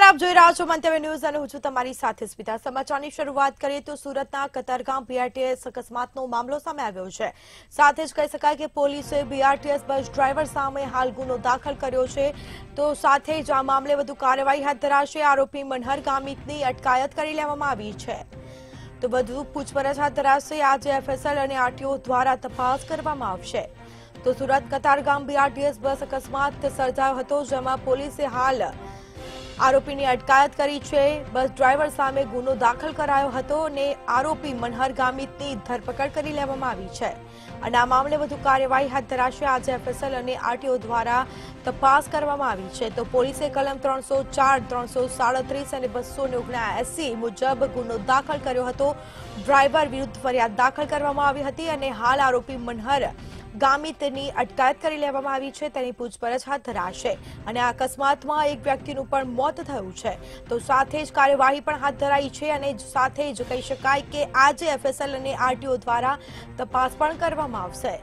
આપ જોઈ રહ્યા છો મંતવ્ય ન્યૂઝ અને હું છું તમારી સાથે સ્મિતા। સમાચારની શરૂઆત કરીએ તો સુરતના કતારગામ બીઆરટીએસ અકસ્માતનો મામલો સામે આવ્યો છે। સાથે જ કહી શકાય કે પોલીસે બીઆરટીએસ બસ ડ્રાઈવર સામે હાલ ગુનો દાખલ કર્યો છે। તો સાથે જ આ મામલે વધુ કાર્યવાહી હાથ ધરાશે। આરોપી મનહર ગામિતની અટકાયત કરી લેવામાં આવી છે। તો વધુ પૂછપરછ હાથ ધરાશે। આજે એફએસએલ અને આરટીઓ દ્વારા તપાસ કરવામાં આવશે। તો સુરત કતારગામ બીઆરટીએસ બસ અકસ્માત સર્જાયો હતો, જેમાં પોલીસે હાલ આરોપીની અટકાયત કરી છે। બસ ડ્રાઈવર સામે ગુનો દાખલ કરાયો હતો અને આરોપી મનહર ગામિતની ધરપકડ કરી લેવામાં આવી છે અને આ મામલે વધુ કાર્યવાહી હાથ ધરાશે। આજે એફએસએલ અને આરટીઓ દ્વારા તપાસ કરવામાં આવી છે। તો પોલીસે કલમ 304, 337 અને 279 મુજબ ગુનો દાખલ કર્યો હતો। ડ્રાઈવર વિરુદ્ધ ફરિયાદ દાખલ કરવામાં આવી હતી અને હાલ આરોપી મનહર ગામિતની અટકાયત કરી લેવામાં આવી છે। તેની પૂછપરછ હાથ ધરાશે અને આ અકસ્માતમાં એક વ્યક્તિનું પણ મોત થયું છે। તો સાથે જ કાર્યવાહી પણ હાથ ધરાઈ છે અને સાથે જ કહી શકાય કે આજે એફએસએલ અને આરટીઓ દ્વારા તપાસ પણ કરવામાં આવશે।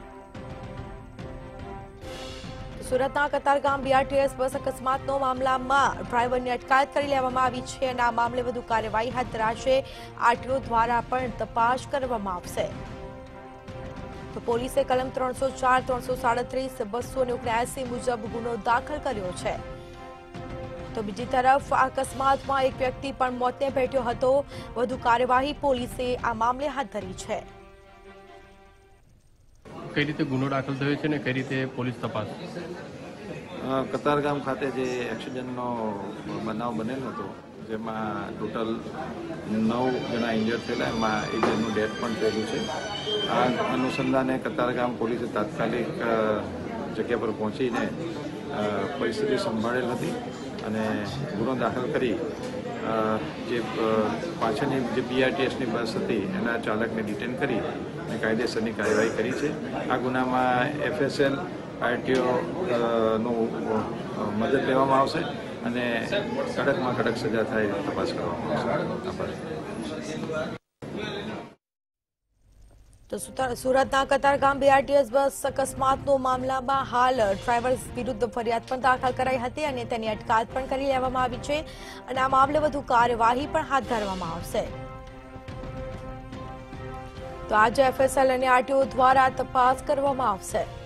સુરતના કતારગામ બીઆરટીએસ બસ અકસ્માતનો મામલામાં ડ્રાઈવરની અટકાયત કરી લેવામાં આવી છે અને આ મામલે વધુ કાર્યવાહી હાથ ધરાશે। આરટીઓ દ્વારા પણ તપાસ કરવામાં આવશે। તો પોલીસે કલમ 304, 337, 279 મુજબ ગુનો દાખલ કર્યો છે। તો બીજી તરફ અકસ્માતમાં એક વ્યક્તિ પણ મોતને ભેટ્યો હતો। વધુ કાર્યવાહી પોલીસે આ મામલે હાથ ધરી છે। કઈ રીતે ગુનો દાખલ થયો છે ને કઈ રીતે પોલીસ તપાસ? કતારગામ ખાતે જે એક્સિડન્ટનો બનાવ બનેલો હતો, જેમાં ટોટલ 9 જણા ઇન્જર્ડ થયેલા, એમાં એક જણનું ડેથ પણ થયેલું છે। આ અનુસંધાને કતારગામ પોલીસે તાત્કાલિક જગ્યા પર પહોંચીને પરિસ્થિતિ સંભાળેલ હતી અને ગુનો દાખલ કરી જે પાછળની જે બીઆરટીએસની બસ હતી એના ચાલકને ડિટેન કરી અને કાયદેસરની કાર્યવાહી કરી છે। આ ગુનામાં એફએસએલ, આરટીઓ નું મદદ લેવામાં આવશે અને કડકમાં કડક સજા થાય તપાસ કરવામાં આવશે। તો સુરતના કતારગામ બીઆરટીએસ બસ અકસ્માતનો મામલામાં હાલ ડ્રાઈવર વિરુદ્ધ ફરિયાદ પણ દાખલ કરાઈ હતી અને તેની અટકાયત પણ કરી લેવામાં આવી છે અને આ મામલે વધુ કાર્યવાહી પણ હાથ ધરવામાં આવશે। તો આજે એફએસએલ અને આરટીઓ દ્વારા તપાસ કરવામાં આવશે।